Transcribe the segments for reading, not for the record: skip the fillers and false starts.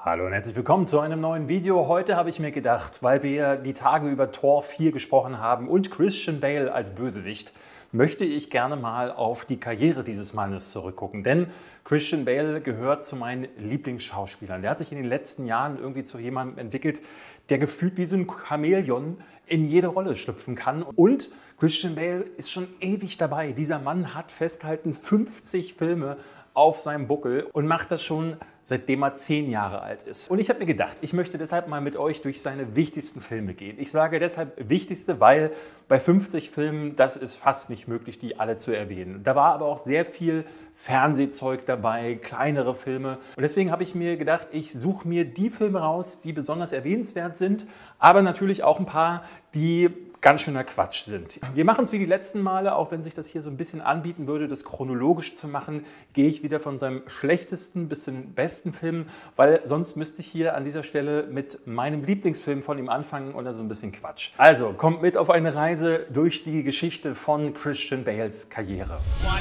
Hallo und herzlich willkommen zu einem neuen Video. Heute habe ich mir gedacht, weil wir die Tage über Tor 4 gesprochen haben und Christian Bale als Bösewicht, möchte ich gerne mal auf die Karriere dieses Mannes zurückgucken. Denn Christian Bale gehört zu meinen Lieblingsschauspielern. Der hat sich in den letzten Jahren irgendwie zu jemandem entwickelt, der gefühlt wie so ein Chamäleon in jede Rolle schlüpfen kann. Und Christian Bale ist schon ewig dabei. Dieser Mann hat festhalten 50 Filme auf seinem Buckel und macht das schon seitdem er 10 Jahre alt ist. Und ich habe mir gedacht, ich möchte deshalb mal mit euch durch seine wichtigsten Filme gehen. Ich sage deshalb wichtigste, weil bei 50 Filmen, das ist fast nicht möglich, die alle zu erwähnen. Da war aber auch sehr viel Fernsehzeug dabei, kleinere Filme. Und deswegen habe ich mir gedacht, ich suche mir die Filme raus, die besonders erwähnenswert sind, aber natürlich auch ein paar, die ganz schöner Quatsch sind. Wir machen es wie die letzten Male, auch wenn sich das hier so ein bisschen anbieten würde, das chronologisch zu machen, gehe ich wieder von seinem schlechtesten bis zum besten Film, weil sonst müsste ich hier an dieser Stelle mit meinem Lieblingsfilm von ihm anfangen oder so ein bisschen Quatsch. Also kommt mit auf eine Reise durch die Geschichte von Christian Bales Karriere.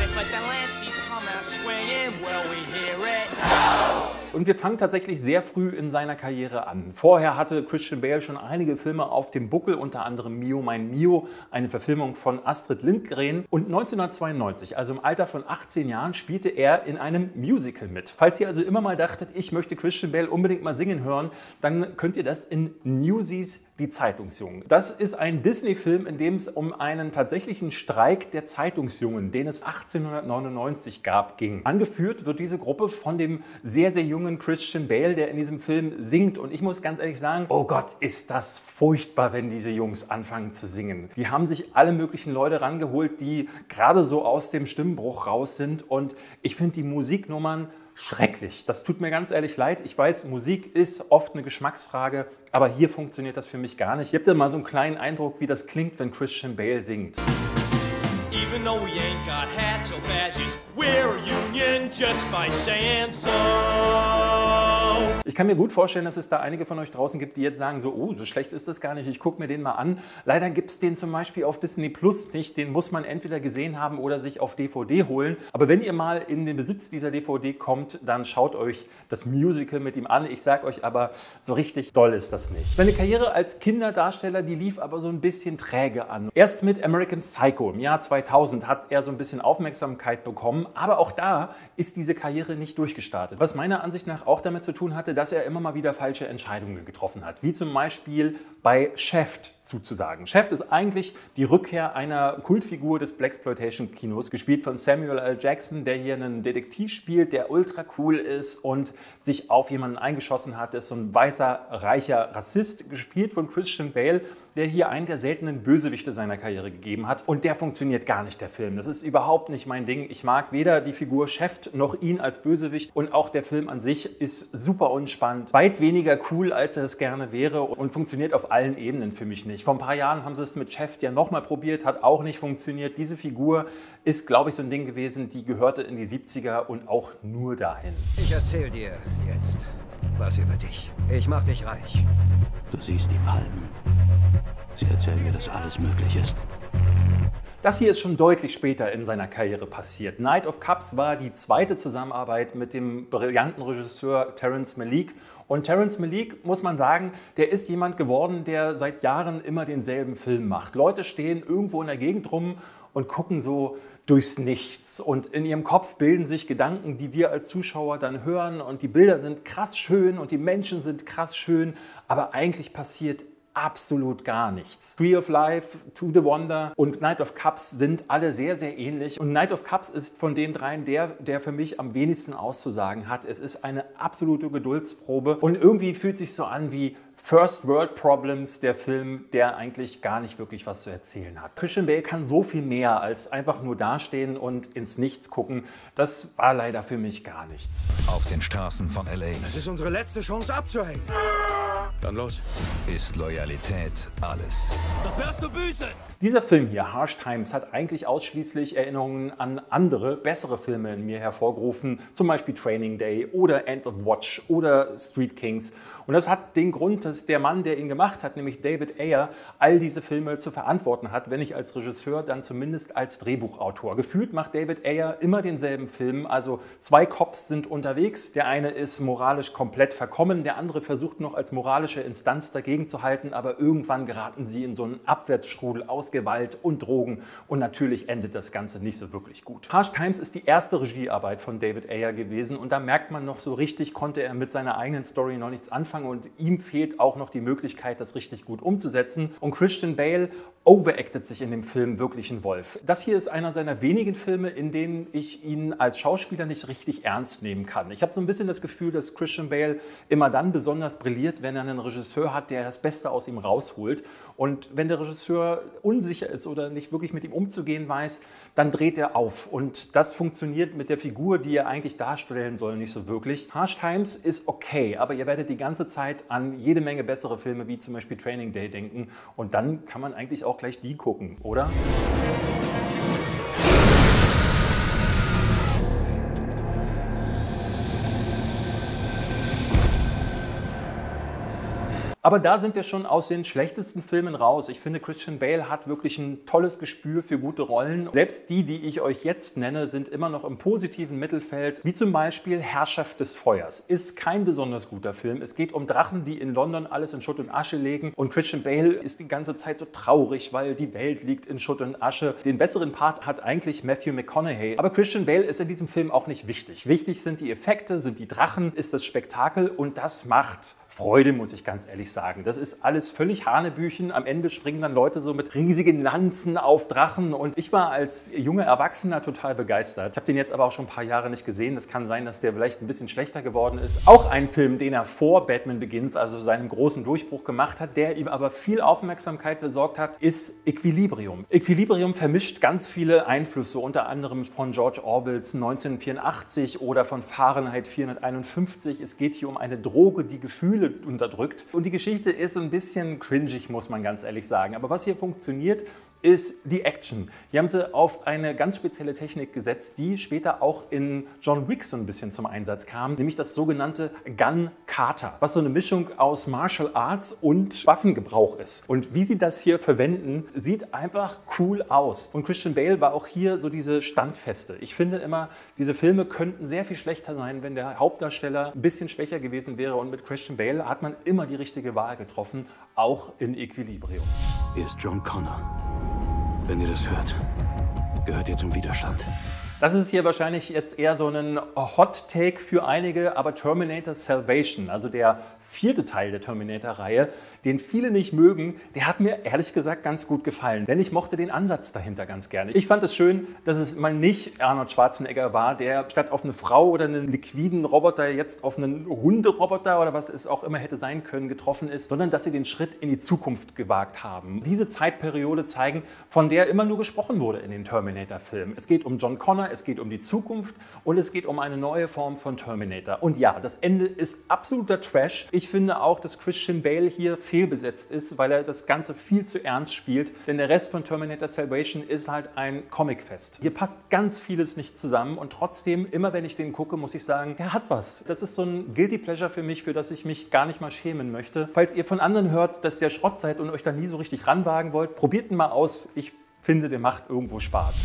Und wir fangen tatsächlich sehr früh in seiner Karriere an. Vorher hatte Christian Bale schon einige Filme auf dem Buckel, unter anderem Mio, mein Mio, eine Verfilmung von Astrid Lindgren. Und 1992, also im Alter von 18 Jahren, spielte er in einem Musical mit. Falls ihr also immer mal dachtet, ich möchte Christian Bale unbedingt mal singen hören, dann könnt ihr das in Newsies, die Zeitungsjungen. Das ist ein Disney-Film, in dem es um einen tatsächlichen Streik der Zeitungsjungen, den es 1899 gab, ging. Angeführt wird diese Gruppe von dem sehr, sehr jungen Christian Bale, der in diesem Film singt. Und ich muss ganz ehrlich sagen, oh Gott, ist das furchtbar, wenn diese Jungs anfangen zu singen. Die haben sich alle möglichen Leute rangeholt, die gerade so aus dem Stimmbruch raus sind. Und ich finde die Musiknummern schrecklich. Das tut mir ganz ehrlich leid. Ich weiß, Musik ist oft eine Geschmacksfrage, aber hier funktioniert das für mich gar nicht. Ihr habt ja mal so einen kleinen Eindruck, wie das klingt, wenn Christian Bale singt. Even though we ain't got hats or badges, we're a union just by saying so. Ich kann mir gut vorstellen, dass es da einige von euch draußen gibt, die jetzt sagen, so, oh, so schlecht ist das gar nicht, ich gucke mir den mal an. Leider gibt es den zum Beispiel auf Disney Plus nicht, den muss man entweder gesehen haben oder sich auf DVD holen. Aber wenn ihr mal in den Besitz dieser DVD kommt, dann schaut euch das Musical mit ihm an. Ich sage euch aber, so richtig doll ist das nicht. Seine Karriere als Kinderdarsteller, die lief aber so ein bisschen träge an. Erst mit American Psycho im Jahr 2000 hat er so ein bisschen Aufmerksamkeit bekommen, aber auch da ist diese Karriere nicht durchgestartet. Was meiner Ansicht nach auch damit zu tun hatte, dass er immer mal wieder falsche Entscheidungen getroffen hat, wie zum Beispiel bei Shaft zuzusagen. Shaft ist eigentlich die Rückkehr einer Kultfigur des Blaxploitation-Kinos, gespielt von Samuel L. Jackson, der hier einen Detektiv spielt, der ultra cool ist und sich auf jemanden eingeschossen hat. Das ist so ein weißer, reicher Rassist, gespielt von Christian Bale, der hier einen der seltenen Bösewichte seiner Karriere gegeben hat. Und der funktioniert gar nicht, der Film. Das ist überhaupt nicht mein Ding. Ich mag weder die Figur Shaft noch ihn als Bösewicht. Und auch der Film an sich ist super unspannend, weit weniger cool, als er es gerne wäre und funktioniert auf allen Ebenen für mich nicht. Vor ein paar Jahren haben sie es mit Shaft ja nochmal probiert, hat auch nicht funktioniert. Diese Figur ist, glaube ich, so ein Ding gewesen, die gehörte in die 70er und auch nur dahin. Ich erzähl dir jetzt was über dich. Ich mach dich reich. Du siehst die Palmen. Sie erzählen mir, dass alles möglich ist. Das hier ist schon deutlich später in seiner Karriere passiert. Night of Cups war die zweite Zusammenarbeit mit dem brillanten Regisseur Terrence Malick. Und Terrence Malick, muss man sagen, der ist jemand geworden, der seit Jahren immer denselben Film macht. Leute stehen irgendwo in der Gegend rum und gucken so durchs Nichts. Und in ihrem Kopf bilden sich Gedanken, die wir als Zuschauer dann hören. Und die Bilder sind krass schön und die Menschen sind krass schön. Aber eigentlich passiert absolut gar nichts. Tree of Life, To the Wonder und Night of Cups sind alle sehr, sehr ähnlich. Und Night of Cups ist von den dreien der für mich am wenigsten auszusagen hat. Es ist eine absolute Geduldsprobe und irgendwie fühlt sich so an wie First World Problems, der Film, der eigentlich gar nicht wirklich was zu erzählen hat. Christian Bale kann so viel mehr als einfach nur dastehen und ins Nichts gucken. Das war leider für mich gar nichts. Auf den Straßen von LA. Es ist unsere letzte Chance abzuhängen. Dann los. Ist Loyalität alles? Das wärst du büßen! Dieser Film hier, Harsh Times, hat eigentlich ausschließlich Erinnerungen an andere, bessere Filme in mir hervorgerufen, zum Beispiel Training Day oder End of Watch oder Street Kings. Und das hat den Grund, dass der Mann, der ihn gemacht hat, nämlich David Ayer, all diese Filme zu verantworten hat, wenn nicht als Regisseur, dann zumindest als Drehbuchautor. Gefühlt macht David Ayer immer denselben Film, also zwei Cops sind unterwegs, der eine ist moralisch komplett verkommen, der andere versucht noch als moralische Instanz dagegen zu halten, aber irgendwann geraten sie in so einen Abwärtsstrudel aus Gewalt und Drogen und natürlich endet das Ganze nicht so wirklich gut. Harsh Times ist die erste Regiearbeit von David Ayer gewesen und da merkt man noch so richtig, konnte er mit seiner eigenen Story noch nichts anfangen und ihm fehlt auch noch die Möglichkeit, das richtig gut umzusetzen. Und Christian Bale overactet sich in dem Film wirklich ein Wolf. Das hier ist einer seiner wenigen Filme, in denen ich ihn als Schauspieler nicht richtig ernst nehmen kann. Ich habe so ein bisschen das Gefühl, dass Christian Bale immer dann besonders brilliert, wenn er einen Regisseur hat, der das Beste aus ihm rausholt. Und wenn der Regisseur unsicher ist oder nicht wirklich mit ihm umzugehen weiß, dann dreht er auf. Und das funktioniert mit der Figur, die er eigentlich darstellen soll, nicht so wirklich. Harsh Times ist okay, aber ihr werdet die ganze Zeit an jede Menge bessere Filme, wie zum Beispiel Training Day, denken. Und dann kann man eigentlich auch gleich die gucken, oder? Aber da sind wir schon aus den schlechtesten Filmen raus. Ich finde, Christian Bale hat wirklich ein tolles Gespür für gute Rollen. Selbst die, die ich euch jetzt nenne, sind immer noch im positiven Mittelfeld, wie zum Beispiel Herrschaft des Feuers. Ist kein besonders guter Film. Es geht um Drachen, die in London alles in Schutt und Asche legen. Und Christian Bale ist die ganze Zeit so traurig, weil die Welt liegt in Schutt und Asche. Den besseren Part hat eigentlich Matthew McConaughey. Aber Christian Bale ist in diesem Film auch nicht wichtig. Wichtig sind die Effekte, sind die Drachen, ist das Spektakel und das macht Freude, muss ich ganz ehrlich sagen. Das ist alles völlig Hanebüchen. Am Ende springen dann Leute so mit riesigen Lanzen auf Drachen und ich war als junger Erwachsener total begeistert. Ich habe den jetzt aber auch schon ein paar Jahre nicht gesehen. Das kann sein, dass der vielleicht ein bisschen schlechter geworden ist. Auch ein Film, den er vor Batman Begins, also seinem großen Durchbruch gemacht hat, der ihm aber viel Aufmerksamkeit besorgt hat, ist Equilibrium. Equilibrium vermischt ganz viele Einflüsse, unter anderem von George Orwells 1984 oder von Fahrenheit 451. Es geht hier um eine Droge, die Gefühle unterdrückt. Und die Geschichte ist ein bisschen cringig, muss man ganz ehrlich sagen. Aber was hier funktioniert, ist die Action. Hier haben sie auf eine ganz spezielle Technik gesetzt, die später auch in John Wick so ein bisschen zum Einsatz kam, nämlich das sogenannte Gun Kata, was so eine Mischung aus Martial Arts und Waffengebrauch ist. Und wie sie das hier verwenden, sieht einfach cool aus. Und Christian Bale war auch hier so diese Standfeste. Ich finde immer, diese Filme könnten sehr viel schlechter sein, wenn der Hauptdarsteller ein bisschen schwächer gewesen wäre. Und mit Christian Bale hat man immer die richtige Wahl getroffen, auch in Equilibrium. Hier ist John Connor. Wenn ihr das hört, gehört ihr zum Widerstand. Das ist hier wahrscheinlich jetzt eher so ein Hot Take für einige, aber Terminator Salvation, also der vierte Teil der Terminator-Reihe, den viele nicht mögen, der hat mir ehrlich gesagt ganz gut gefallen, denn ich mochte den Ansatz dahinter ganz gerne. Ich fand es schön, dass es mal nicht Arnold Schwarzenegger war, der statt auf eine Frau oder einen liquiden Roboter jetzt auf einen Hunderoboter oder was es auch immer hätte sein können getroffen ist, sondern dass sie den Schritt in die Zukunft gewagt haben. Diese Zeitperiode zeigen, von der immer nur gesprochen wurde in den Terminator-Filmen. Es geht um John Connor, es geht um die Zukunft und es geht um eine neue Form von Terminator. Und ja, das Ende ist absoluter Trash. Ich finde auch, dass Christian Bale hier fehlbesetzt ist, weil er das Ganze viel zu ernst spielt, denn der Rest von Terminator Salvation ist halt ein Comicfest. Hier passt ganz vieles nicht zusammen und trotzdem, immer wenn ich den gucke, muss ich sagen, der hat was. Das ist so ein Guilty Pleasure für mich, für das ich mich gar nicht mal schämen möchte. Falls ihr von anderen hört, dass der Schrott seid und euch da nie so richtig ranwagen wollt, probiert ihn mal aus. Ich finde, der macht irgendwo Spaß.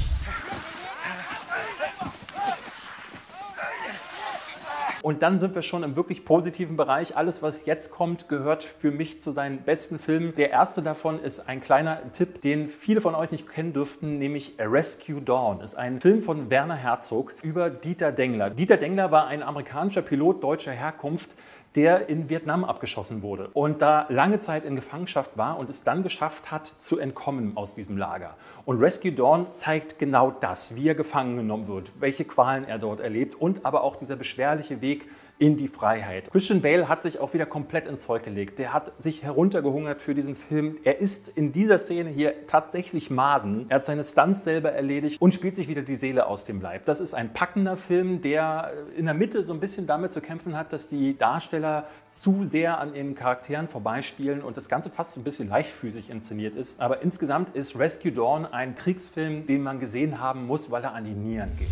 Und dann sind wir schon im wirklich positiven Bereich. Alles, was jetzt kommt, gehört für mich zu seinen besten Filmen. Der erste davon ist ein kleiner Tipp, den viele von euch nicht kennen dürften, nämlich Rescue Dawn. Das ist ein Film von Werner Herzog über Dieter Dengler. Dieter Dengler war ein amerikanischer Pilot deutscher Herkunft, der in Vietnam abgeschossen wurde und da lange Zeit in Gefangenschaft war und es dann geschafft hat, zu entkommen aus diesem Lager. Und Rescue Dawn zeigt genau das, wie er gefangen genommen wird, welche Qualen er dort erlebt und aber auch dieser beschwerliche Weg in die Freiheit. Christian Bale hat sich auch wieder komplett ins Zeug gelegt. Der hat sich heruntergehungert für diesen Film. Er ist in dieser Szene hier tatsächlich Marden. Er hat seine Stunts selber erledigt und spielt sich wieder die Seele aus dem Leib. Das ist ein packender Film, der in der Mitte so ein bisschen damit zu kämpfen hat, dass die Darsteller zu sehr an ihren Charakteren vorbeispielen und das Ganze fast so ein bisschen leichtfüßig inszeniert ist. Aber insgesamt ist Rescue Dawn ein Kriegsfilm, den man gesehen haben muss, weil er an die Nieren geht.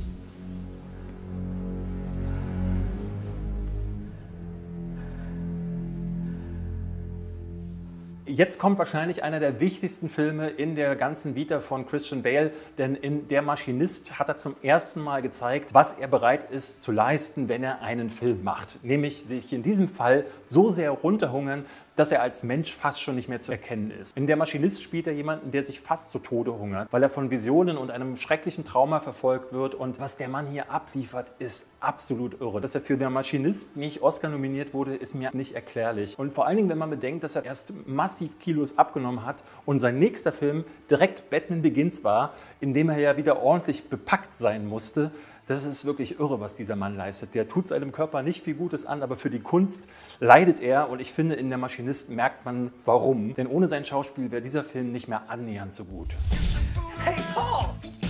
Jetzt kommt wahrscheinlich einer der wichtigsten Filme in der ganzen Vita von Christian Bale, denn in Der Maschinist hat er zum ersten Mal gezeigt, was er bereit ist zu leisten, wenn er einen Film macht. Nämlich sich in diesem Fall so sehr runterhungern, dass er als Mensch fast schon nicht mehr zu erkennen ist. In Der Maschinist spielt er jemanden, der sich fast zu Tode hungert, weil er von Visionen und einem schrecklichen Trauma verfolgt wird. Und was der Mann hier abliefert, ist absolut irre. Dass er für Der Maschinist nicht Oscar nominiert wurde, ist mir nicht erklärlich. Und vor allen Dingen, wenn man bedenkt, dass er erst massiv Kilos abgenommen hat und sein nächster Film direkt Batman Begins war, in dem er ja wieder ordentlich bepackt sein musste. Das ist wirklich irre, was dieser Mann leistet. Der tut seinem Körper nicht viel Gutes an, aber für die Kunst leidet er. Und ich finde, in Der Maschinist merkt man, warum. Denn ohne sein Schauspiel wäre dieser Film nicht mehr annähernd so gut. Hey, Paul!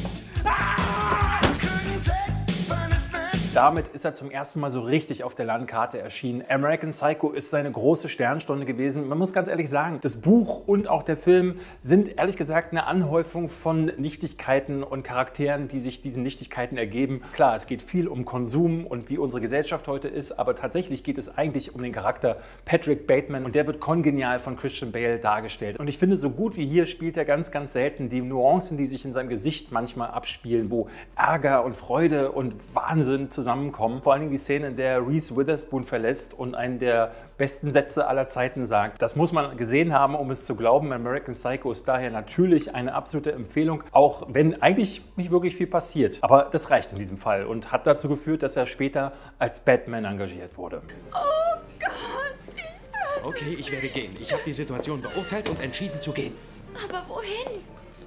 Damit ist er zum ersten Mal so richtig auf der Landkarte erschienen. American Psycho ist seine große Sternstunde gewesen. Man muss ganz ehrlich sagen, das Buch und auch der Film sind ehrlich gesagt eine Anhäufung von Nichtigkeiten und Charakteren, die sich diesen Nichtigkeiten ergeben. Klar, es geht viel um Konsum und wie unsere Gesellschaft heute ist, aber tatsächlich geht es eigentlich um den Charakter Patrick Bateman und der wird kongenial von Christian Bale dargestellt. Und ich finde, so gut wie hier spielt er ganz, ganz selten die Nuancen, die sich in seinem Gesicht manchmal abspielen, wo Ärger und Freude und Wahnsinn zusammenkommen. Vor allem die Szene, in der Reese Witherspoon verlässt und einen der besten Sätze aller Zeiten sagt. Das muss man gesehen haben, um es zu glauben. American Psycho ist daher natürlich eine absolute Empfehlung, auch wenn eigentlich nicht wirklich viel passiert. Aber das reicht in diesem Fall und hat dazu geführt, dass er später als Batman engagiert wurde. Oh Gott! Okay, ich werde gehen. Ich habe die Situation beurteilt und entschieden zu gehen. Aber wohin?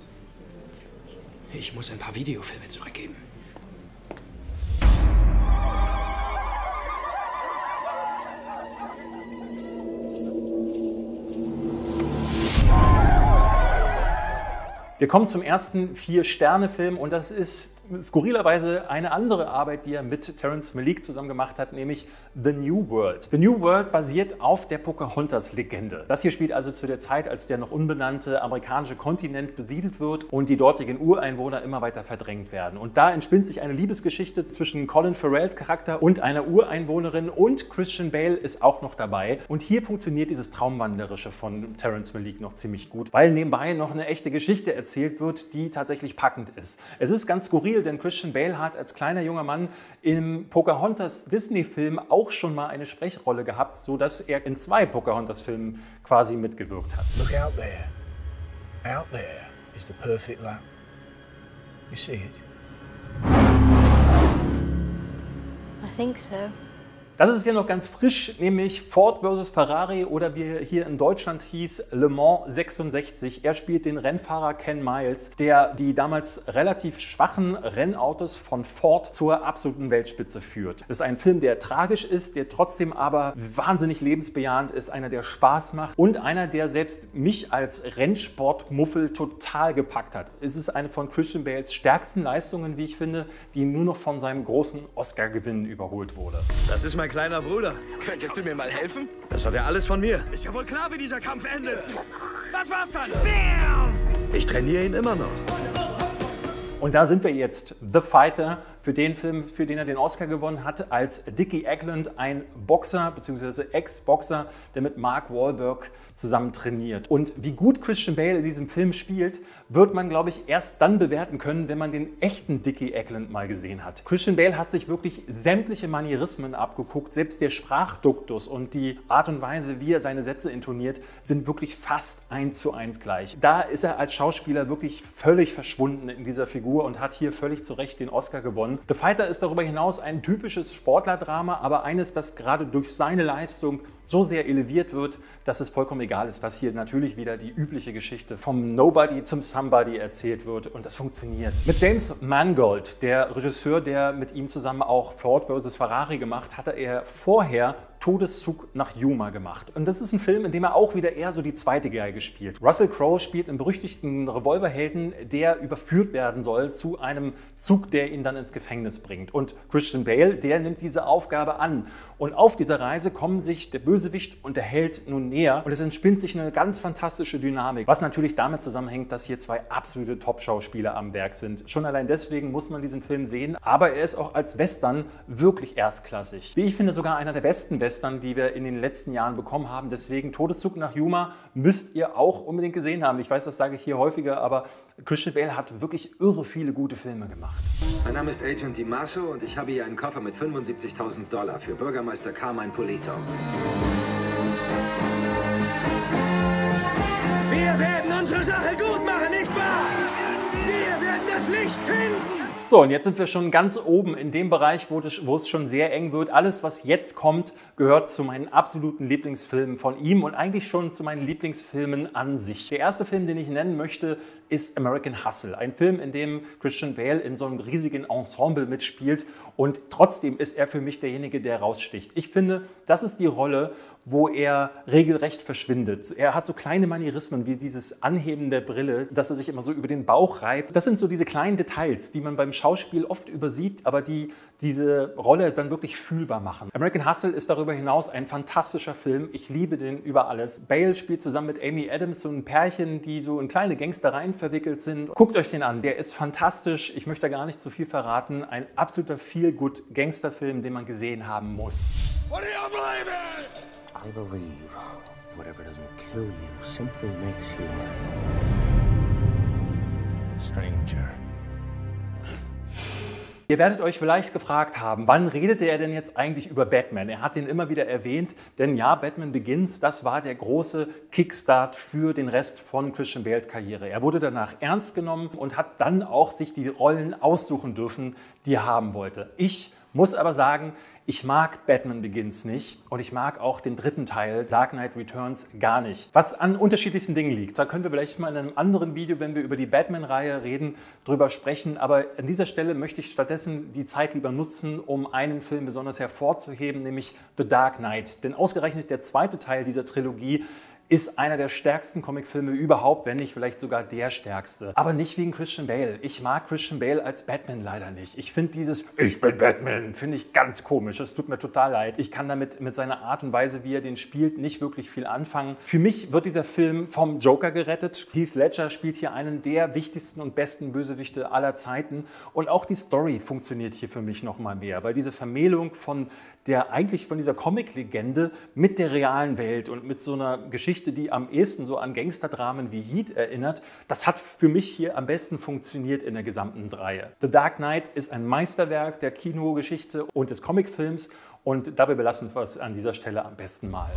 Ich muss ein paar Videofilme zurückgeben. Wir kommen zum ersten 4-Sterne-Film und das ist skurrilerweise eine andere Arbeit, die er mit Terrence Malick zusammen gemacht hat, nämlich The New World. The New World basiert auf der Pocahontas-Legende. Das hier spielt also zu der Zeit, als der noch unbenannte amerikanische Kontinent besiedelt wird und die dortigen Ureinwohner immer weiter verdrängt werden. Und da entspinnt sich eine Liebesgeschichte zwischen Colin Farrells Charakter und einer Ureinwohnerin und Christian Bale ist auch noch dabei. Und hier funktioniert dieses Traumwanderische von Terrence Malick noch ziemlich gut, weil nebenbei noch eine echte Geschichte erzählt wird, die tatsächlich packend ist. Es ist ganz skurril, denn Christian Bale hat als kleiner junger Mann im Pocahontas-Disney-Film auch schon mal eine Sprechrolle gehabt, sodass er in 2 Pocahontas-Filmen quasi mitgewirkt hat. Look out there. Out there is the perfect lamp. You see it? I think so. Das ist hier noch ganz frisch, nämlich Ford vs. Ferrari oder wie hier in Deutschland hieß Le Mans 66. Er spielt den Rennfahrer Ken Miles, der die damals relativ schwachen Rennautos von Ford zur absoluten Weltspitze führt. Das ist ein Film, der tragisch ist, der trotzdem aber wahnsinnig lebensbejahend ist, einer, der Spaß macht und einer, der selbst mich als Rennsportmuffel total gepackt hat. Es ist eine von Christian Bales stärksten Leistungen, wie ich finde, die nur noch von seinem großen Oscar-Gewinn überholt wurde. Das ist mein kleiner Bruder. Könntest du mir mal helfen? Das hat er alles von mir. Ist ja wohl klar, wie dieser Kampf endet. Das war's dann. Ich trainiere ihn immer noch. Und da sind wir jetzt. The Fighter, für den Film, für den er den Oscar gewonnen hat, als Dickie Eklund, ein Boxer bzw. Ex-Boxer, der mit Mark Wahlberg zusammen trainiert. Und wie gut Christian Bale in diesem Film spielt, wird man, glaube ich, erst dann bewerten können, wenn man den echten Dickie Eklund mal gesehen hat. Christian Bale hat sich wirklich sämtliche Manierismen abgeguckt, selbst der Sprachduktus und die Art und Weise, wie er seine Sätze intoniert, sind wirklich fast 1:1 gleich. Da ist er als Schauspieler wirklich völlig verschwunden in dieser Figur und hat hier völlig zu Recht den Oscar gewonnen. Action. The Fighter ist darüber hinaus ein typisches Sportlerdrama, aber eines, das gerade durch seine Leistung so sehr eleviert wird, dass es vollkommen egal ist, dass hier natürlich wieder die übliche Geschichte vom Nobody zum Somebody erzählt wird und das funktioniert. Mit James Mangold, der Regisseur, der mit ihm zusammen auch Ford vs. Ferrari gemacht, hatte er vorher Todeszug nach Yuma gemacht. Und das ist ein Film, in dem er auch wieder eher so die zweite Geige spielt. Russell Crowe spielt einen berüchtigten Revolverhelden, der überführt werden soll zu einem Zug, der ihn dann ins Gefängnis bringt. Und Christian Bale, der nimmt diese Aufgabe an. Und auf dieser Reise kommen sich der Bösewicht und der Held nun näher. Und es entspinnt sich eine ganz fantastische Dynamik, was natürlich damit zusammenhängt, dass hier zwei absolute Top-Schauspieler am Werk sind. Schon allein deswegen muss man diesen Film sehen, aber er ist auch als Western wirklich erstklassig. Wie ich finde, sogar einer der besten Western, die wir in den letzten Jahren bekommen haben. Deswegen Todeszug nach Yuma müsst ihr auch unbedingt gesehen haben. Ich weiß, das sage ich hier häufiger, aber Christian Bale hat wirklich irre viele gute Filme gemacht. Mein Name ist Agent DiMasso und ich habe hier einen Koffer mit $75.000 für Bürgermeister Carmine Polito. Wir werden unsere Sache gut machen, nicht wahr? Wir werden das Licht finden. So, und jetzt sind wir schon ganz oben in dem Bereich, wo es schon sehr eng wird. Alles, was jetzt kommt, gehört zu meinen absoluten Lieblingsfilmen von ihm und eigentlich schon zu meinen Lieblingsfilmen an sich. Der erste Film, den ich nennen möchte, ist American Hustle. Ein Film, in dem Christian Bale in so einem riesigen Ensemble mitspielt und trotzdem ist er für mich derjenige, der raussticht. Ich finde, das ist die Rolle, wo er regelrecht verschwindet. Er hat so kleine Manierismen wie dieses Anheben der Brille, dass er sich immer so über den Bauch reibt. Das sind so diese kleinen Details, die man beim Schauspiel oft übersieht, aber die diese Rolle dann wirklich fühlbar machen. American Hustle ist darüber hinaus ein fantastischer Film. Ich liebe den über alles. Bale spielt zusammen mit Amy Adams so ein Pärchen, die so in kleine Gangstereien verwickelt sind. Guckt euch den an, der ist fantastisch. Ich möchte gar nicht zu viel verraten. Ein absoluter Feel-Good-Gangsterfilm, den man gesehen haben muss. What do you believe in? I believe whatever doesn't kill you simply makes you stranger. Ihr werdet euch vielleicht gefragt haben, wann redete er denn jetzt eigentlich über Batman? Er hat ihn immer wieder erwähnt, denn ja, Batman Begins, das war der große Kickstart für den Rest von Christian Bales Karriere. Er wurde danach ernst genommen und hat dann auch sich die Rollen aussuchen dürfen, die er haben wollte. Ich muss aber sagen, ich mag Batman Begins nicht und ich mag auch den dritten Teil, Dark Knight Returns, gar nicht. Was an unterschiedlichsten Dingen liegt, da können wir vielleicht mal in einem anderen Video, wenn wir über die Batman-Reihe reden, drüber sprechen. Aber an dieser Stelle möchte ich stattdessen die Zeit lieber nutzen, um einen Film besonders hervorzuheben, nämlich The Dark Knight. Denn ausgerechnet der zweite Teil dieser Trilogie ist einer der stärksten Comicfilme überhaupt, wenn nicht vielleicht sogar der stärkste. Aber nicht wegen Christian Bale. Ich mag Christian Bale als Batman leider nicht. Ich finde dieses "Ich bin Batman" finde ich ganz komisch. Es tut mir total leid. Ich kann damit mit seiner Art und Weise, wie er den spielt, nicht wirklich viel anfangen. Für mich wird dieser Film vom Joker gerettet. Heath Ledger spielt hier einen der wichtigsten und besten Bösewichte aller Zeiten. Und auch die Story funktioniert hier für mich noch mal mehr, weil diese Vermählung von dieser Comic-Legende mit der realen Welt und mit so einer Geschichte, die am ehesten so an Gangsterdramen wie Heat erinnert, das hat für mich hier am besten funktioniert in der gesamten Reihe. The Dark Knight ist ein Meisterwerk der Kinogeschichte und des Comicfilms und dabei belassen wir es an dieser Stelle am besten mal.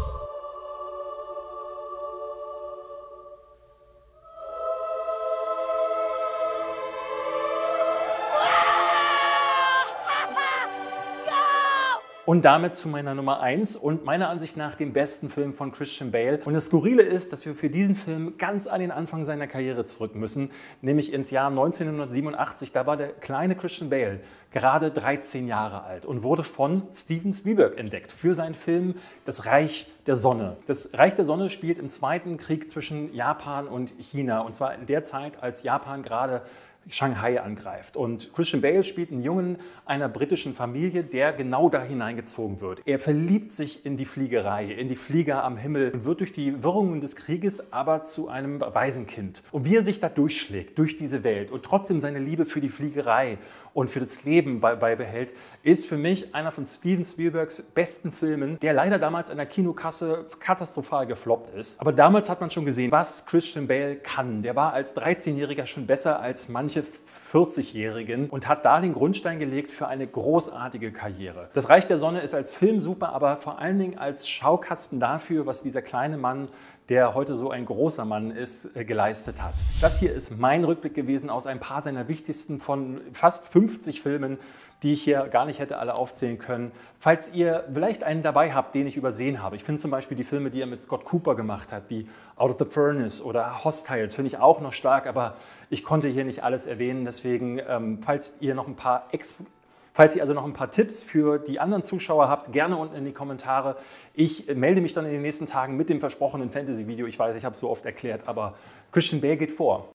Und damit zu meiner Nummer 1 und meiner Ansicht nach dem besten Film von Christian Bale. Und das Skurrile ist, dass wir für diesen Film ganz an den Anfang seiner Karriere zurück müssen, nämlich ins Jahr 1987. Da war der kleine Christian Bale gerade 13 Jahre alt und wurde von Steven Spielberg entdeckt für seinen Film Das Reich der Sonne. Das Reich der Sonne spielt im Zweiten Krieg zwischen Japan und China. Und zwar in der Zeit, als Japan gerade Shanghai angreift. Und Christian Bale spielt einen Jungen einer britischen Familie, der genau da hineingezogen wird. Er verliebt sich in die Fliegerei, in die Flieger am Himmel und wird durch die Wirrungen des Krieges aber zu einem Waisenkind. Und wie er sich da durchschlägt, durch diese Welt und trotzdem seine Liebe für die Fliegerei und für das Leben beibehält, ist für mich einer von Steven Spielbergs besten Filmen, der leider damals an der Kinokasse katastrophal gefloppt ist. Aber damals hat man schon gesehen, was Christian Bale kann. Der war als 13-Jähriger schon besser als manche 40-Jährigen und hat da den Grundstein gelegt für eine großartige Karriere. Das Reich der Sonne ist als Film super, aber vor allen Dingen als Schaukasten dafür, was dieser kleine Mann der heute so ein großer Mann ist, geleistet hat. Das hier ist mein Rückblick gewesen aus ein paar seiner wichtigsten von fast 50 Filmen, die ich hier gar nicht hätte alle aufzählen können. Falls ihr vielleicht einen dabei habt, den ich übersehen habe. Ich finde zum Beispiel die Filme, die er mit Scott Cooper gemacht hat, wie Out of the Furnace oder Hostiles, finde ich auch noch stark, aber ich konnte hier nicht alles erwähnen. Deswegen, falls ihr also noch ein paar Tipps für die anderen Zuschauer habt, gerne unten in die Kommentare. Ich melde mich dann in den nächsten Tagen mit dem versprochenen Fantasy-Video. Ich weiß, ich habe es so oft erklärt, aber Christian Bale geht vor.